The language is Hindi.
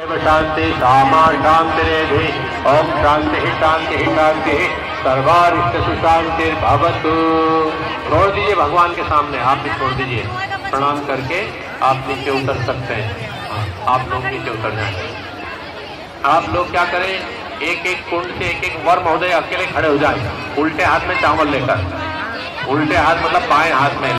शांति सामा शांतिरेधि ओम शांति शांति शांति सर्वारिष्ट सुशांति भवतु। छोड़ दीजिए भगवान के सामने, आप भी छोड़ दीजिए। प्रणाम करके आप नीचे उतर सकते हैं। आप लोग नीचे उतर जाएंगे। आप लोग क्या करें, एक एक कुंड से एक एक वर महोदय अकेले खड़े हो जाए, उल्टे हाथ में चावल लेकर। उल्टे हाथ मतलब बाएं हाथ में